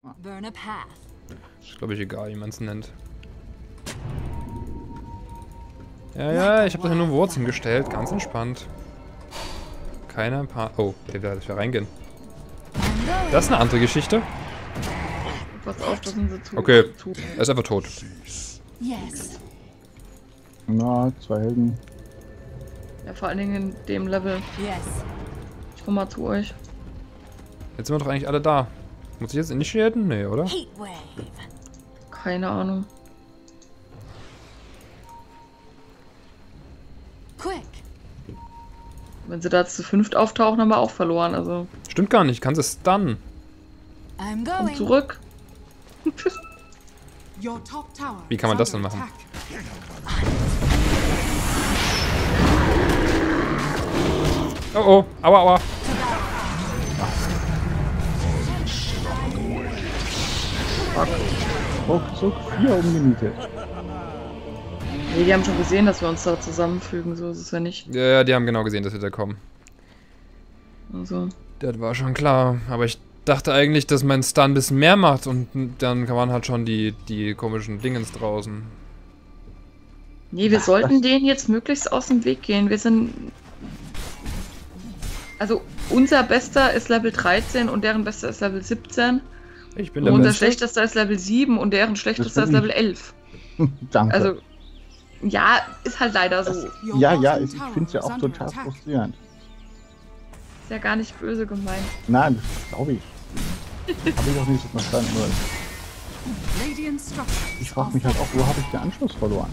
Burn a path. Ist, glaube ich, egal, wie man es nennt. Ja, ich habe da nur Wurzeln gestellt. Ganz entspannt. Keiner paar... Oh, der will da reingehen. Das ist eine andere Geschichte. Pass auf, das sind sie zu. Okay, er ist einfach tot. Yes. Na, 2 Helden. Ja, vor allen Dingen in dem Level. Yes. Ich komm mal zu euch. Jetzt sind wir doch eigentlich alle da. Muss ich jetzt initiaten? Nee, oder? Heat wave. Keine Ahnung. Quick. Wenn sie da zu 5 auftauchen, haben wir auch verloren. Also, Stimmt gar nicht, kann sie stunnen. I'm komm going. zurück. Wie kann man das denn machen? Oh oh, aua, aua. Ruckzuck 4 umgenietet. Nee, die haben schon gesehen, dass wir uns da zusammenfügen. So ist es ja nicht. Ja, die haben genau gesehen, dass wir da kommen. Also. Das war schon klar. Aber ich dachte eigentlich, dass mein Stun ein bisschen mehr macht und dann waren halt schon die komischen Dingens draußen. Nee, wir sollten denen jetzt möglichst aus dem Weg gehen. Wir sind... Also, unser Bester ist Level 13 und deren Bester ist Level 17. Ich bin Und der unser Beste. Schlechtester ist Level 7 und deren Schlechtester ist bin Level 11. Danke. Also, ja, ist halt leider so. Ja, ich finde es ja auch total frustrierend. Ist ja gar nicht böse gemeint. Nein, das glaube ich. Habe ich auch nicht so verstanden. Nur ich frage mich halt auch, wo habe ich den Anschluss verloren?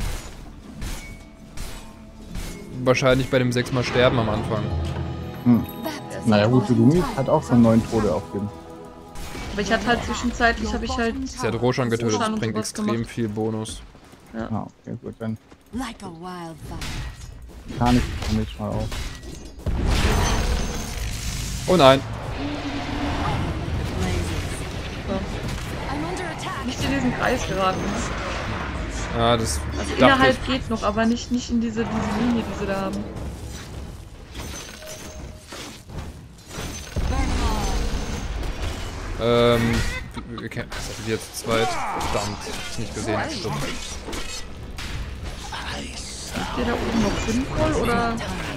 Wahrscheinlich bei dem 6-mal Sterben am Anfang. Naja gut, Lumi hat auch schon 9 Tode aufgeben. Aber ich hatte halt zwischenzeitlich, habe ich halt... Sie hat Roshan getötet, das Roshan und bringt sowas extrem gemacht. viel Bonus. Ja. Ah, okay, gut, dann Like a wildfire. kann ich für mich mal auf. Oh nein. I'm under attack. Nicht in diesen Kreis geraten. Ja, das Also dachte innerhalb geht noch, aber nicht in diese Linie, die sie da haben. wir kennen das sind jetzt zu zweit. Verdammt, ich nicht gesehen. Stimmt. Ist der da oben noch sinnvoll oder?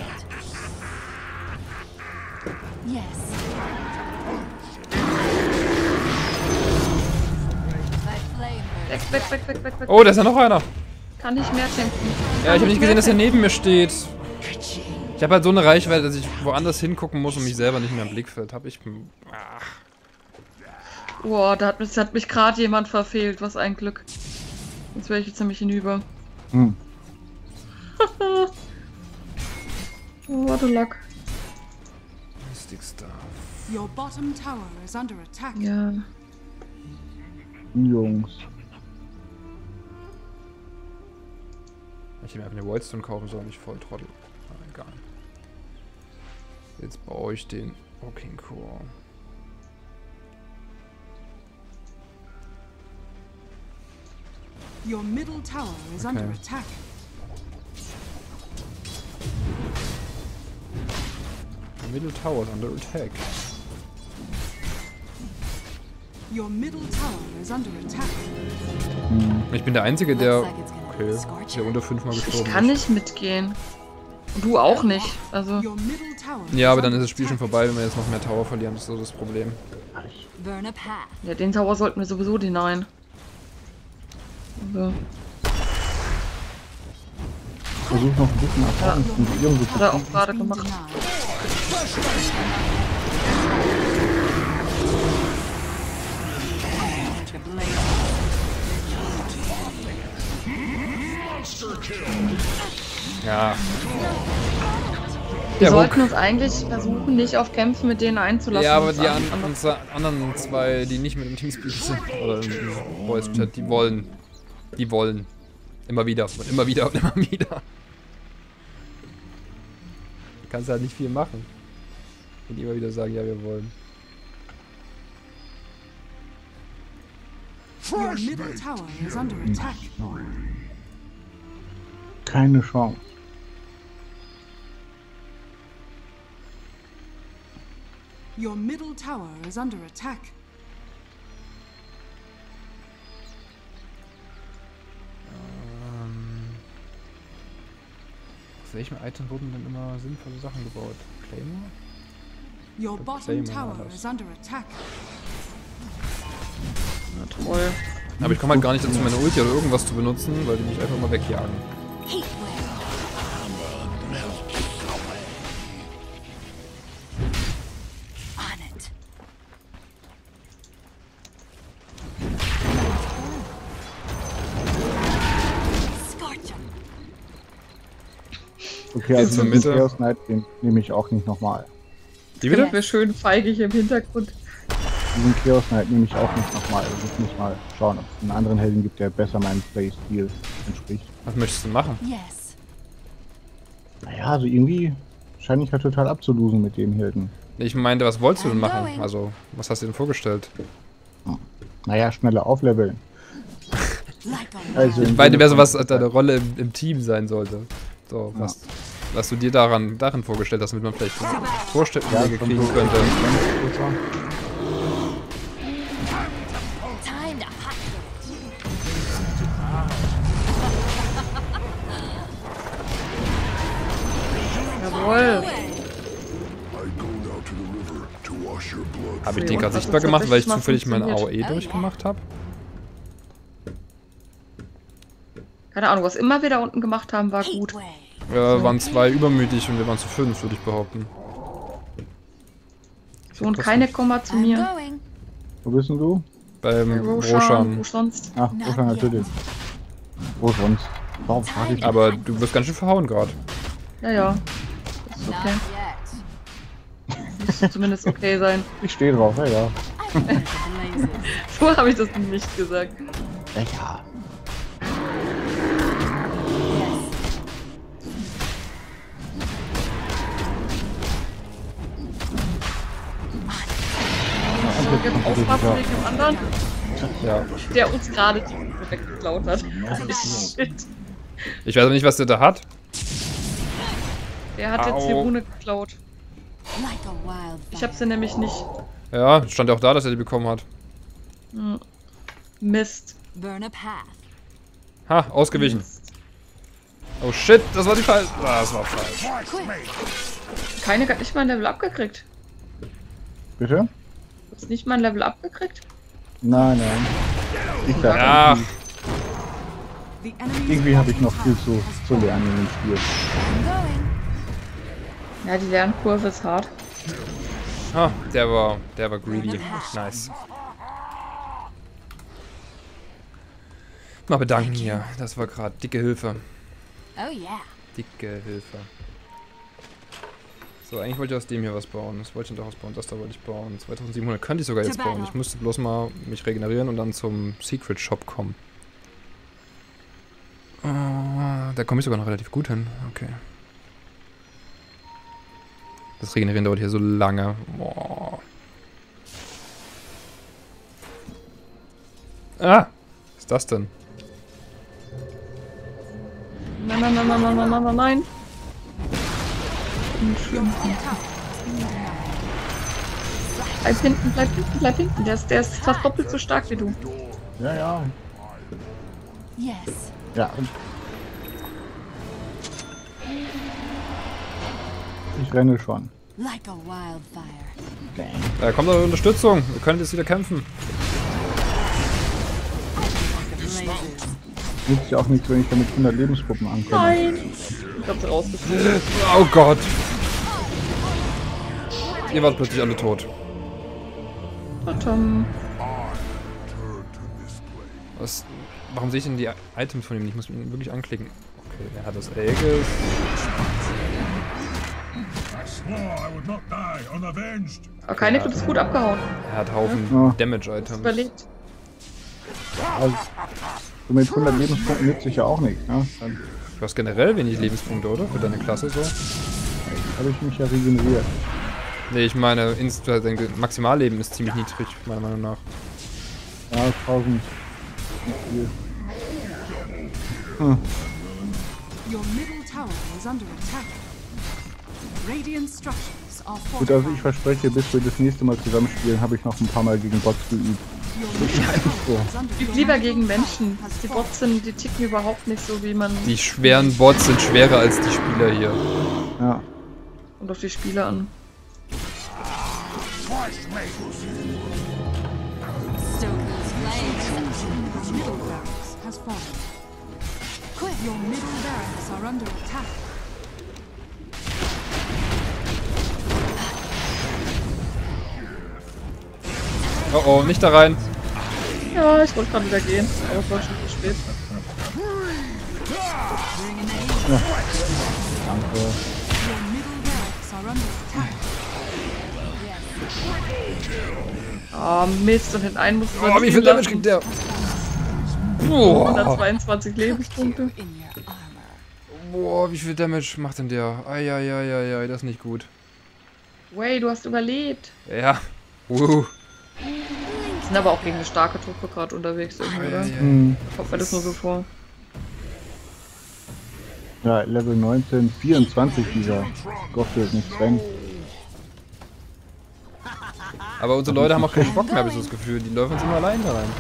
Yes. My flame burns. Weg. Oh, da ist ja noch einer. Kann nicht mehr kämpfen. Ja, ich habe nicht gesehen, dass er neben mir steht. Ich habe halt so eine Reichweite, dass ich woanders hingucken muss und mich selber nicht mehr im Blickfeld habe. Ach. Boah, da hat mich gerade jemand verfehlt. Was ein Glück. Jetzt wäre ich jetzt nämlich hinüber. Oh, what a luck. Mystic Stuff. Your bottom tower is under attack. Ja. Jungs. Ich hätte mir einfach eine Voidstone kaufen sollen, ich voll Trottel. Ah, egal. Jetzt baue ich den Walking Core. Your middle tower is under Okay. attack. The middle tower is under attack. Your middle tower is under attack. Ich bin der Einzige, der... Looks like it's gonna Okay, scorch der unter 5-mal Ich gestorben kann ist. nicht mitgehen. Und du auch nicht. Also. Your middle tower. Ja, aber is dann ist under das Spiel schon attack. vorbei, wenn wir jetzt noch mehr Tower verlieren. Das ist so das Problem. Burn a path. Ja, den Tower sollten wir sowieso denyen. Also. Versuch noch ein bisschen Erfahrung zu irgendwie Hat er auch zu gerade Been gemacht. denied. The blaze. Ja. Wir Der sollten Hook. uns eigentlich versuchen, nicht auf Kämpfe mit denen einzulassen. Ja, aber Das die andere- unsere anderen zwei, die nicht mit dem Teamspeak sind, oder im Voice Chat, die wollen. Die wollen. Immer wieder und immer wieder und immer wieder. Du kannst halt nicht viel machen. Wenn die immer wieder sagen, ja, wir wollen. Your middle tower is under attack. keine Chance. Your middle tower is under attack. Aus welchem Item wurden denn immer sinnvolle Sachen gebaut? Claymore? Your bottom tower is under attack. Na toll. Aber ich komme halt gar nicht dazu, meine Ulti oder irgendwas zu benutzen, weil die mich einfach mal wegjagen. Heat wave. On it. Scorch 'em. Okay, also zur den Mitte. Chaos Knight, den nehme ich auch nicht nochmal. Die Das wieder? wäre schön feigig im Hintergrund. Diesen Chaos Knight nehme ich auch nicht nochmal. Also ich muss mal schauen, ob es einen anderen Helden gibt, der besser meinem Playstil entspricht. Was möchtest du machen? Yes. Naja, also irgendwie scheine ich ja total abzulosen mit dem Helden. Ich meinte, was wolltest du denn machen? Also, was hast du denn vorgestellt? Naja, schneller aufleveln. Like a Also Ich meinte mehr so, was deine Rolle im Team sein sollte. So, was du dir darin vorgestellt hast, damit man vielleicht Vorstellungen schon kriegen so. könnte. time to hot Jawohl. Habe ich den Und gerade was sichtbar jetzt gemacht, weil ich tatsächlich zufällig mal meine funktioniert. AOE durchgemacht habe? Keine Ahnung, was immer wir da unten gemacht haben, war heat gut. wave. Wir waren 2 übermütig und wir waren zu 5, würde ich behaupten. So, und keine Komma zu I'm mir. going. Wo bist denn du? Beim Roshan, Roshan. wo sonst? Ach, Roshan natürlich. Wo sonst? Warum frage ich? Aber du wirst ganz schön verhauen gerade. Ja, ja. Das ist okay. Not yet. Müsste zumindest okay sein. Ich stehe drauf, ja, ja. I'm going to blazes. So habe ich das nicht gesagt. Ja, ja. So, jetzt aufpassen wegen dem anderen, Ja. der uns gerade die Rune weggeklaut hat. Shit. Ich weiß auch nicht, was der da hat. Der hat jetzt die Au. Rune geklaut. Like a wildfire. Ich habe sie nämlich nicht. Ja, stand ja auch da, dass er die bekommen hat. Mist. Burn a path. Ha, ausgewichen. Oh shit, das war die falsche. Ah, das war falsch. Quick. Keine hat nicht mal ein Level abgekriegt. Bitte? Hast nicht mal ein Level abgekriegt? Nein, nein. Ich sag, Ja, The enemy's irgendwie habe ich noch viel bottom zu lernen in dem Spiel. I'm going. Ja, die Lernkurve ist hart. ha, der war greedy. Nice. Mal bedanken hier. Das war gerade dicke Hilfe. Oh yeah. Dicke Hilfe. So, eigentlich wollte ich aus dem hier was bauen. Das wollte ich doch ausbauen. Das da wollte ich bauen. 2700 könnte ich sogar jetzt bauen. Ich müsste bloß mal mich regenerieren und dann zum Secret Shop kommen. Da komme ich sogar noch relativ gut hin. Okay. Das Regenerieren dauert hier so lange. Boah. Ah! Was ist das denn? Nein, nein, nein, nein, nein, nein, nein, nein, nein. Bleib hinten, bleib hinten, bleib hinten. Der ist fast doppelt so stark wie du. Ja, ja. Yes. Ja. Und ich renne schon. Like a wildfire. Da kommt noch Unterstützung. Wir können jetzt wieder kämpfen. Blazes. Nützt ja auch nichts, wenn ich damit 100 Lebensgruppen ankomme. Nein. Ich hab's rausgefunden. Oh Gott. Ihr wart plötzlich alle tot. Tom. Was? Warum sehe ich denn die Items von ihm nicht? Ich muss ihn wirklich anklicken. Okay, er hat das Aegis. Aber keine Club ist gut abgehauen. Er hat Haufen Ja. Damage-Items. Überlebt. Also, so mit 100 Lebenspunkten nützt sich ja auch nichts. Ne? Dann Du hast generell wenig Lebenspunkte, oder? Für deine Klasse so? habe ich mich ja regeneriert. Nee, ich meine, dein Maximalleben ist ziemlich niedrig, meiner Meinung nach. Ja, 1000. Nicht viel. Your middle tower is under attack. Radiant structures are Gut, also ich fortified. verspreche, bis wir das nächste Mal zusammenspielen, habe ich noch ein paar Mal gegen Bots geübt. Ich spiele lieber gegen Menschen. Die Bots sind, die ticken überhaupt nicht so, wie man... Die schweren Bots sind schwerer als die Spieler hier. Ja. Und auf die Spieler an. Stoker's flames. Middle barracks has fallen. Quick, your middle barracks are under attack. Oh oh, nicht da rein. Ja, ich wollte gerade wieder gehen, aber es war schon zu spät. Danke. Your middle barracks are under attack. Ah, Mist, und hinten einen muss Oh, wie viel Damage kriegt der? Boah. 122 Lebenspunkte. In your armor. Boah, wie viel Damage macht denn der? Eieieiei, das ist nicht gut. Way, du hast überlebt. Ja. Sind aber auch gegen eine starke Truppe gerade unterwegs irgendwie, oder? Hm. Kommt mir das nur so vor. Ja, Level 19, 24 dieser Scofield, nicht Sven. Aber unsere Leute haben auch keinen Bock mehr, habe ich so das Gefühl. Die laufen jetzt immer allein da rein.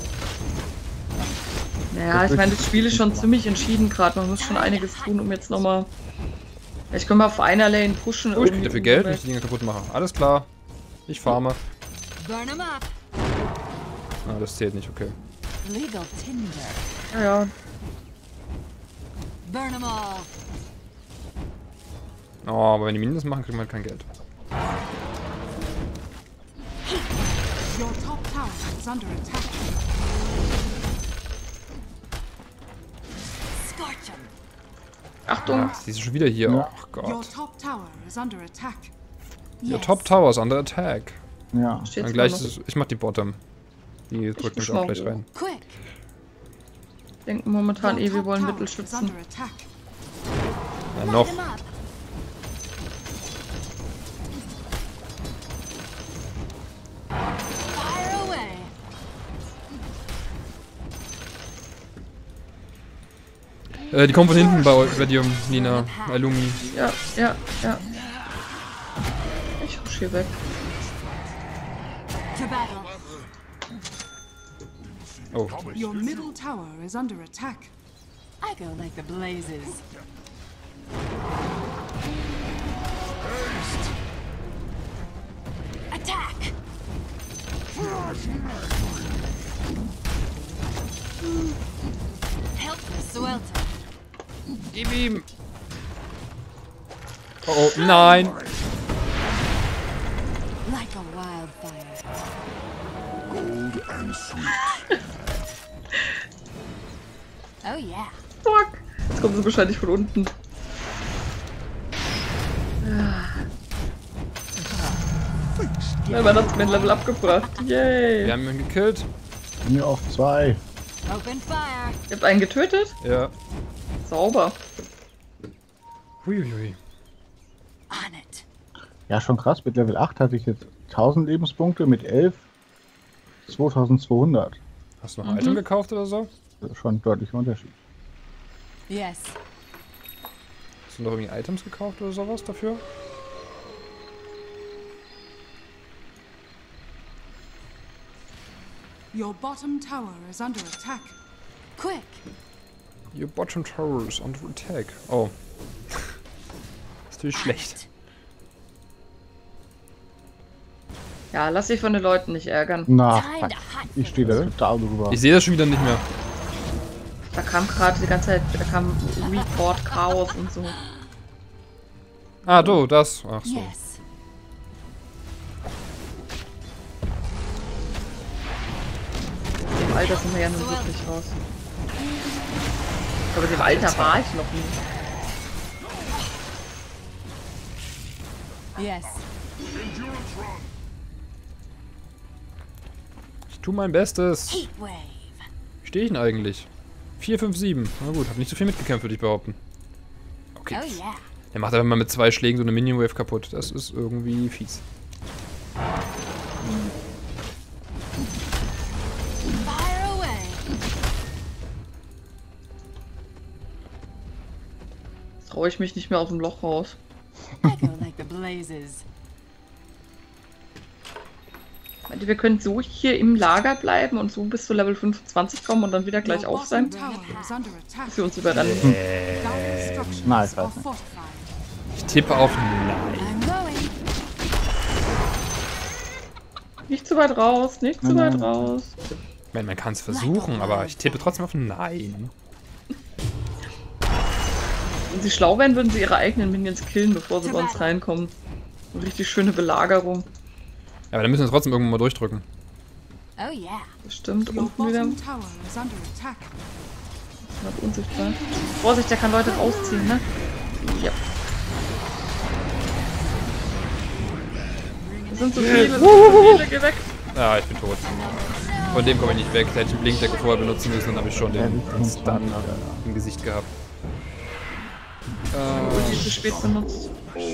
Naja, ich meine, das Spiel ist schon ziemlich entschieden gerade. Man muss schon einiges tun, um jetzt nochmal... Ich kann mal auf einer Lane pushen. Oh, ich krieg dafür Geld, wenn ich die Dinge kaputt mache. Alles klar. Ich farme. Burn 'em up. Ah, das zählt nicht, okay. Legal tinder. Ja, ja. Burn 'em all. Oh, aber wenn die Minions machen, kriegt man kein Geld. Your top tower is under attack. Scorch 'em. Achtung! Ach, sie ist schon wieder hier. Ja. Ach Your Gott. top tower is under attack. Your top tower is under attack. Ja. Steht's Dann gleich immer noch. ist, ich mach die Bottom. Die drückt mich auch gleich rein. Quick. Denken momentan Your wir top wollen tower Mittel is schützen. under attack. Ja, Light noch. 'em up. Fire away. Die kommen von hinten bei dir, Nina. Alumi. Ja, ja, ja. Ich husch hier weg. To battle. Oh. Your middle tower is under attack. I go like the blazes. Attack. Help the swelter. Gib ihm. Oh, oh, nein. Like a wildfire. Oh yeah. Fuck! Jetzt kommt sie wahrscheinlich von unten. Ja, man hat mir ein Level abgebracht. Yay! Wir haben ihn gekillt. Mir auf 2. Open fire. Ihr habt einen getötet? Ja. Sauber. Huiuiui. On it. Ja, schon krass. Mit Level 8 hatte ich jetzt 1000 Lebenspunkte, mit 11 2200. Hast du noch ein Item gekauft oder so? Das ist schon ein deutlicher Unterschied. Yes. Hast du noch irgendwie Items gekauft oder sowas dafür? Your bottom tower is under attack. Quick. Your bottom tower is under attack. Oh. Ist natürlich schlecht. Ja, lass dich von den Leuten nicht ärgern. Na, Kinda fuck. hot. Ich stehe da total drüber. Ich sehe das schon wieder nicht mehr. Da kam gerade die ganze Zeit, da kam Report, Chaos und so. Ah, du, das. Ach so. Yes. Im Alter sind wir ja nun wirklich raus. Aber dem Alter war ich noch nie. Yes. Ich tue mein Bestes. Heatwave. Wie stehe ich denn eigentlich? 4, 5, 7. Na gut, hab nicht so viel mitgekämpft, würde ich behaupten. Okay. Oh yeah. Er macht einfach mal mit 2 Schlägen so eine Minion Wave kaputt. Das ist irgendwie fies. Fire away. Jetzt traue ich mich nicht mehr aus dem Loch raus. I go like the blazes. Wir können so hier im Lager bleiben und so bis zu Level 25 kommen und dann wieder gleich auf sein. Dass wir uns überrennen. Nein, ich weiß nicht. Ich tippe auf Nein. I'm going. Nicht zu weit raus, nicht zu weit raus. Ich meine, man kann es versuchen, aber ich tippe trotzdem auf Nein. Wenn sie schlau wären, würden sie ihre eigenen Minions killen, bevor sie bei uns reinkommen. Eine richtig schöne Belagerung. Ja, aber dann müssen wir es trotzdem irgendwann mal durchdrücken. Oh yeah. Das stimmt, Your unten wieder. bottom tower is under attack. Knapp unsichtbar. Vorsicht, der kann Leute rausziehen, ne? Ja. Das sind so viele, geh weg. Ja, ich bin tot. Von dem komme ich nicht weg. Da hätte ich den Blinkdecke vorher benutzen müssen, dann habe ich schon den Stun im Gesicht gehabt. Die zu spät benutzt.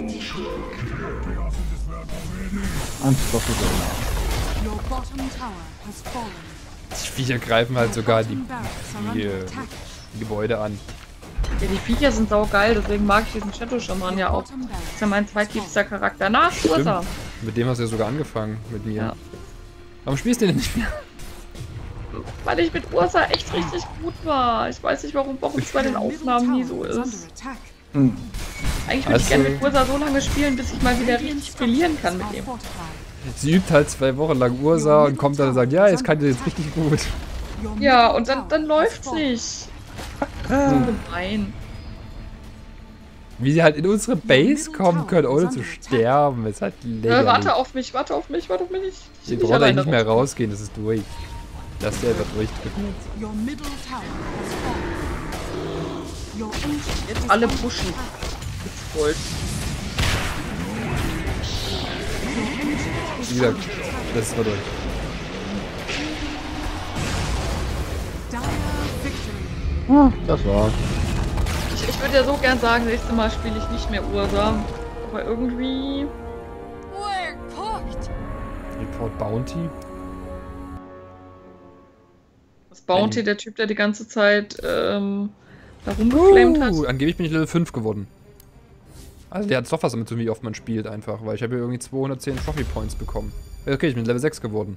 Your bottom tower has fallen. Die Viecher greifen halt sogar die, Bottom barracks are die, under attack. die Gebäude an. Ja, die Viecher sind saugeil, deswegen mag ich diesen Shadow Shaman ja auch. Bottom barracks Das ist ja mein zweitliebster Charakter. Nach Ursa. Mit dem hast du ja sogar angefangen, mit mir. Ja. Warum spielst du denn nicht mehr? Weil ich mit Ursa echt richtig gut war. Ich weiß nicht, warum es bei den Aufnahmen nie so ist. Eigentlich würde ich gerne mit Ursa so lange spielen, bis ich mal wieder richtig brillieren kann mit ihm. Sie übt halt 2 Wochen lang Ursa und kommt dann und sagt, ja, jetzt kann ich jetzt richtig gut. Ja, und dann läuft's nicht. So gemein. Wie sie halt in unsere Base kommen können, ohne zu sterben, ist halt lächerlich. Warte auf mich, warte auf mich. Sie brauchen eigentlich nicht mehr rausgehen, das ist durch. Lass der einfach durchdrücken. Your middle tower has fallen. Your ancient Jetzt alle pushen. Jetzt Gold. Wie gesagt, das war durch. dire victory. Das war's. Ich würde ja so gern sagen, nächstes Mal spiele ich nicht mehr Ursa. Aber irgendwie... We're cooked. Report Bounty. Das Bounty, der Typ, der die ganze Zeit da rumgeflamed hat. Angeblich bin ich Level 5 geworden. Also der hat doch was damit zu tun, wie oft man spielt einfach, weil ich habe ja irgendwie 210 Trophy Points bekommen. Okay, ich bin Level 6 geworden.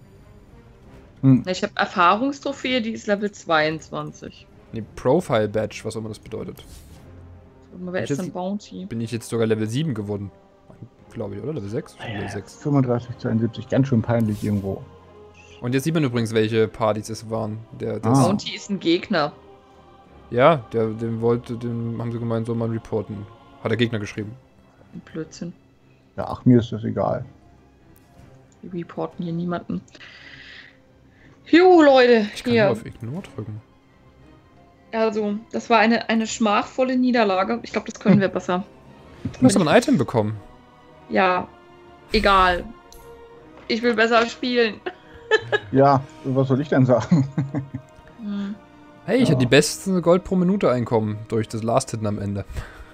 Ich habe Erfahrungstrophäe, die ist Level 22. Nee, Profile Badge, was auch immer das bedeutet. Wer ist denn Bounty? Bin ich jetzt sogar Level 7 geworden. Glaube ich, oder? Level 6? Level 6. 35, 72, ganz schön peinlich irgendwo. Und jetzt sieht man übrigens, welche Partys es waren. Bounty ist ein Gegner. Ja, den haben sie gemeint, soll man reporten. Hat der Gegner geschrieben. Ein Blödsinn. Ja, ach, mir ist das egal. Wir reporten hier niemanden. Jo, Leute, Ich kann hier. nur auf Ignore drücken. Also, das war eine schmachvolle Niederlage. Ich glaube, das können wir besser. Du hast doch ein Item bekommen. Ja, egal. Ich will besser spielen. Ja, was soll ich denn sagen? Hey, ich hatte die besten Gold pro Minute Einkommen durch das Last-Hitten am Ende.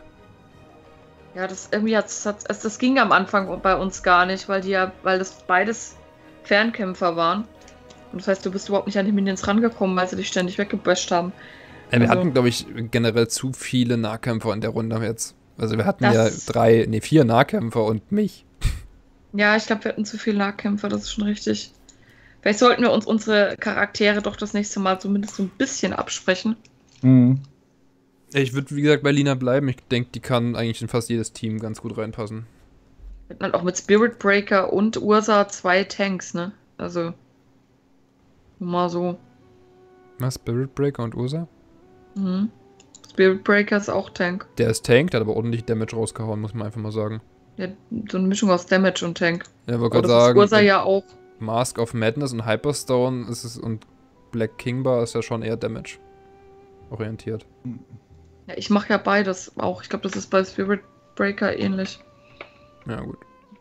Ja, das irgendwie das ging am Anfang bei uns gar nicht, weil das beides Fernkämpfer waren. Und das heißt, du bist überhaupt nicht an die Minions rangekommen, weil sie dich ständig weggebasht haben. Wir Also- hatten, glaube ich, generell zu viele Nahkämpfer in der Runde jetzt. Also wir hatten ja 4 Nahkämpfer und mich. Ja, ich glaube, wir hatten zu viele Nahkämpfer, das ist schon richtig. Vielleicht sollten wir uns unsere Charaktere doch das nächste Mal zumindest so ein bisschen absprechen. Mhm. Ich würde, wie gesagt, bei Lina bleiben. Ich denke, die kann eigentlich in fast jedes Team ganz gut reinpassen. Wir hatten halt auch mit Spirit Breaker und Ursa 2 Tanks, ne? Also, nur mal so. Was? Spirit Breaker und Ursa? Mhm. Spirit Breaker ist auch Tank. Der ist Tank, der hat aber ordentlich Damage rausgehauen, muss man einfach mal sagen. Ja, so eine Mischung aus Damage und Tank. Ja, wollte Aber gerade das ist sagen, Ursa ja auch. Mask of Madness und Hyperstone ist es und Black Kingbar ist ja schon eher Damage orientiert. Ja, ich mache ja beides auch. Ich glaube, das ist bei Spirit Breaker ähnlich. Ja, gut.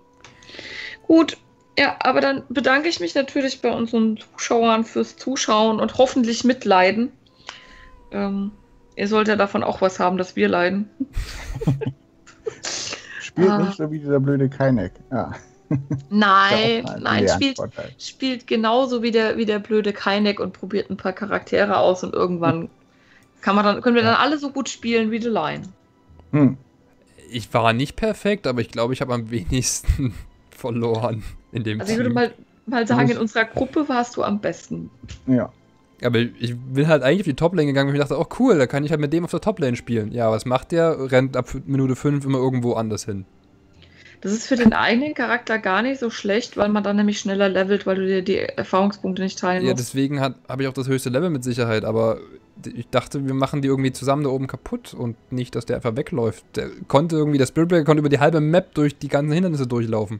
Gut, ja, aber dann bedanke ich mich natürlich bei unseren Zuschauern fürs Zuschauen und hoffentlich mitleiden. Ihr solltet ja davon auch was haben, dass wir leiden. Spielt nicht so wie dieser blöde Kainek. Ja. Nein, Ist ja auch ein nein, Lernvorteil. spielt genauso wie der blöde Kainek und probiert ein paar Charaktere aus und irgendwann können wir dann alle so gut spielen wie The Lion. Hm. Ich war nicht perfekt, aber ich glaube, ich habe am wenigsten verloren in dem Also ich Team. würde mal mal sagen, in unserer Gruppe warst du am besten. Ja. Aber ich bin halt eigentlich auf die Toplane gegangen, weil ich dachte, oh cool, da kann ich halt mit dem auf der Toplane spielen. Ja, was macht der? Rennt ab Minute 5 immer irgendwo anders hin. Das ist für den eigenen Charakter gar nicht so schlecht, weil man dann nämlich schneller levelt, weil du dir die Erfahrungspunkte nicht teilen Ja, musst. deswegen habe ich auch das höchste Level mit Sicherheit, aber ich dachte, wir machen die irgendwie zusammen da oben kaputt und nicht, dass der einfach wegläuft. Der Spiritbreaker konnte über die halbe Map durch die ganzen Hindernisse durchlaufen.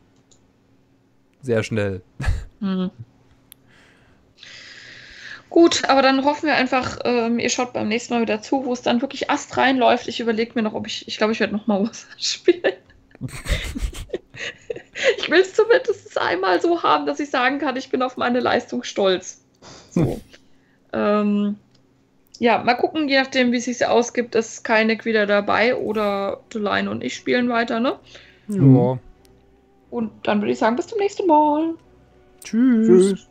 Sehr schnell. Mhm. Gut, aber dann hoffen wir einfach, ihr schaut beim nächsten Mal wieder zu, wo es dann wirklich astrein läuft. Ich überlege mir noch, ob ich glaube, ich werde nochmal was spielen. Ich will es zumindest einmal so haben, dass ich sagen kann, ich bin auf meine Leistung stolz. So. Ja, mal gucken, je nachdem, wie es sich ausgibt, ist Keinek wieder dabei oder Deline und ich spielen weiter, ne? Ja. Und dann würde ich sagen, bis zum nächsten Mal. Tschüss. Tschüss.